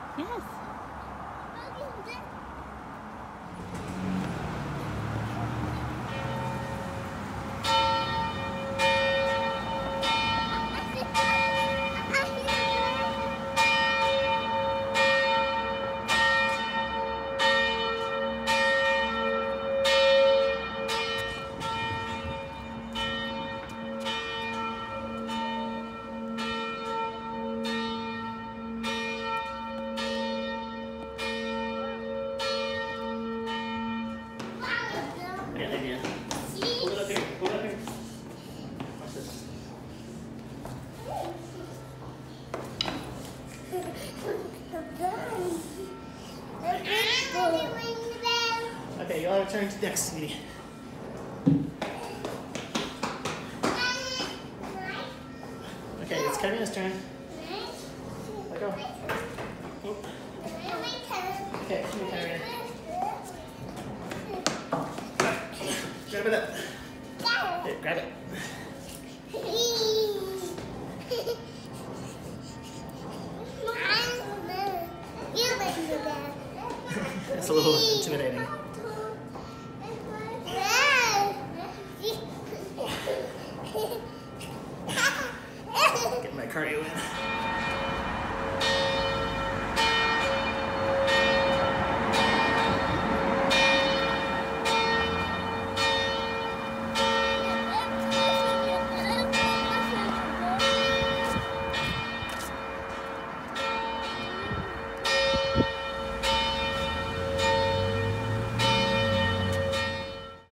Yes. I got an idea. Hold it up here. Hold it up here. Watch this. Okay, you'll have to turn to next, sweetie. Okay, it's Karina's turn. Let go. Oh. Okay, come here, Karina. Grab it up. Here, grab it. That's a little intimidating. Get my cardio in.